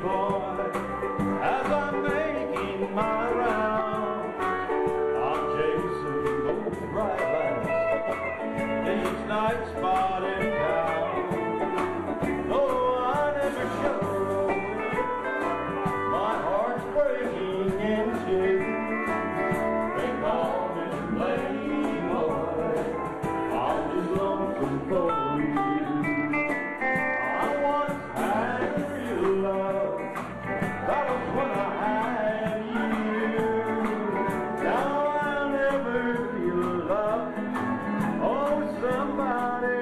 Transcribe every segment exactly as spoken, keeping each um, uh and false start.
boy, as I'm making my round, I'm chasing those bright lights each night spot in town. No, I never show it. My heart's breaking in two. They call me Playboy. I'm just lonesome for you. I once had real love. That was when I had you. Now I'll never feel love. Oh, somebody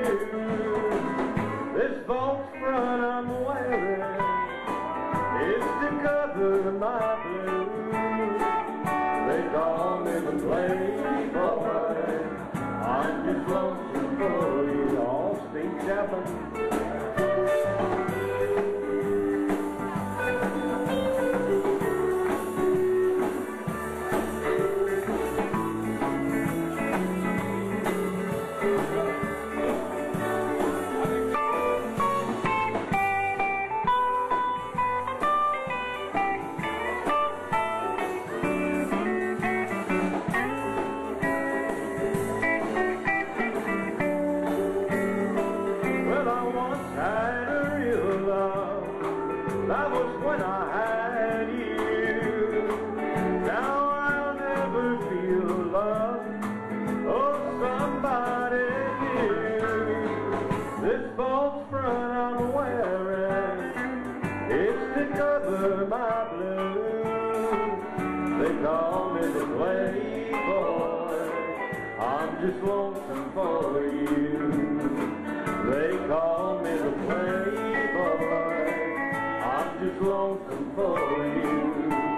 new. This false front I'm wearing is to cover my blues. They call me the Playboy. I'm just lonesome for you. All Steve Chapman. That was when I had you. Now I'll never feel love. Oh, somebody new. This false front I'm wearing, it's to cover my blues. They call me the Playboy. I'm just lonesome for you. They call me the Playboy. I'm just lonesome for you.